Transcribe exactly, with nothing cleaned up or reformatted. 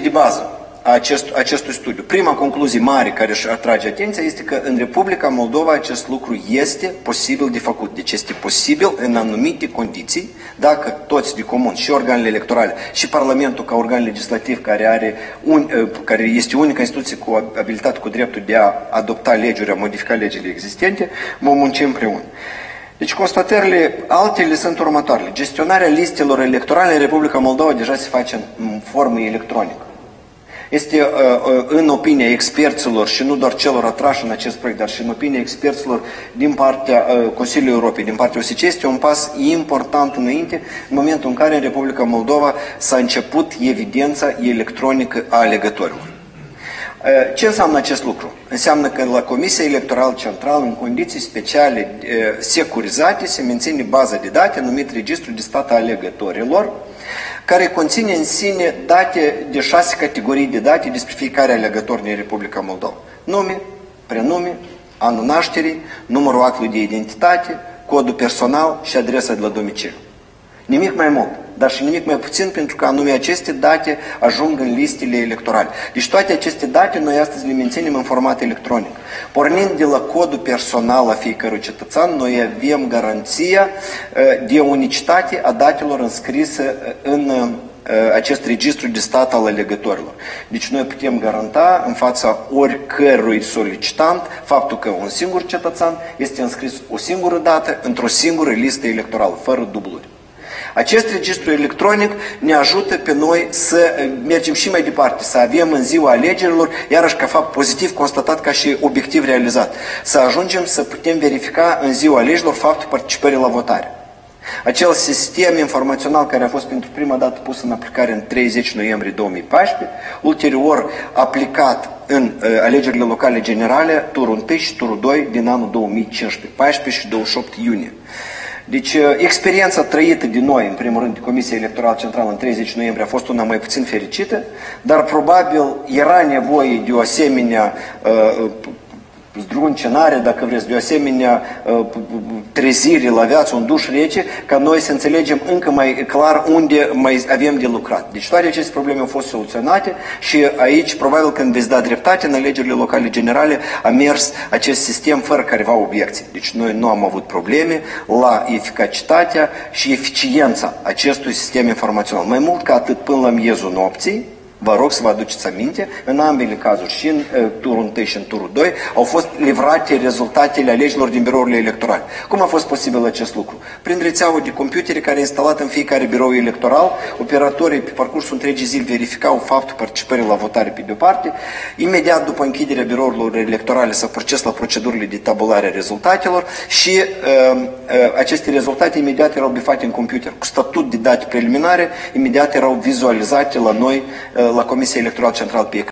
de bază a acest, acestui studiu. Prima concluzie mare care își atrage atenția este că în Republica Moldova acest lucru este posibil de făcut. Deci este posibil în anumite condiții, dacă toți de comun, și organele electorale, și Parlamentul ca organ legislativ care, are un, care este unica instituție cu abilitate, cu dreptul de a adopta legile, a modifica legile existente, vom munci împreună. Deci constatările altele sunt următoarele. Gestionarea listelor electorale în Republica Moldova deja se face în formă electronică. Este în opinia experților și nu doar celor atrași în acest proiect, dar și în opinia experților din partea Consiliului Europei, din partea O S C E, este un pas important înainte, în momentul în care în Republica Moldova s-a început evidența electronică a alegătorilor. Ce înseamnă acest lucru? Înseamnă că la Comisia Electorală Centrală, în condiții speciale securizate, se menține baza de date numit Registru de Stat a Alegătorilor, care conține în sine date de șase categorii de date despre fiecare alegător din Republica Moldova. Nume, prenume, anul nașterii, numărul actului de identitate, codul personal și adresa de la domiciliu. Nimic mai mult, dar și nimic mai puțin, pentru că anume aceste date ajung în listele electorale. Deci toate aceste date noi astăzi le menținem în format electronic. Pornind de la codul personal a fiecărui cetățean, noi avem garanția de unicitate a datelor înscrise în acest registru de stat al alegătorilor. Deci noi putem garanta în fața oricărui solicitant faptul că un singur cetățean este înscris o singură dată într-o singură listă electorală, fără dubluri. Acest registru electronic ne ajută pe noi să mergem și mai departe, să avem în ziua alegerilor, iarăși ca fapt pozitiv constatat ca și obiectiv realizat, să ajungem să putem verifica în ziua alegerilor faptul participării la votare. Acel sistem informațional care a fost pentru prima dată pus în aplicare în treizeci noiembrie două mii paisprezece, ulterior aplicat în uh, alegerile locale generale, turul unu și turul doi din anul două mii cincisprezece, paisprezece și douăzeci și opt iunie. Deci, experiența trăită de noi, în primul rând, de Comisia Electorală Centrală în treizeci noiembrie a fost una mai puțin fericită, dar probabil era nevoie de o asemenea uh, zdruncinare, dacă vreți, de o asemenea uh, trezire la viață, un duș rece, ca noi să înțelegem încă mai clar unde mai avem de lucrat. Deci toate aceste probleme au fost soluționate și aici, probabil când veți da dreptate, în alegerile locale generale a mers acest sistem fără careva obiecții. Deci noi nu am avut probleme la eficacitatea și eficiența acestui sistem informațional. Mai mult ca atât, până la miezul nopții, vă rog să vă aduceți aminte, în ambele cazuri, și în uh, turul unu și în turul doi, au fost livrate rezultatele alegerilor din birourile electorale. Cum a fost posibil acest lucru? Prin rețeaua de computere care e instalată în fiecare birou electoral, operatorii pe parcursul întregii zile verificau faptul participării la votare pe de-o parte, imediat după închiderea birourilor electorale s-a proces la procedurile de tabulare a rezultatelor și uh, uh, aceste rezultate imediat erau bifate în computer. Cu statut de date preliminare, imediat erau vizualizate la noi, uh, la Comisia Electorală Centrală pe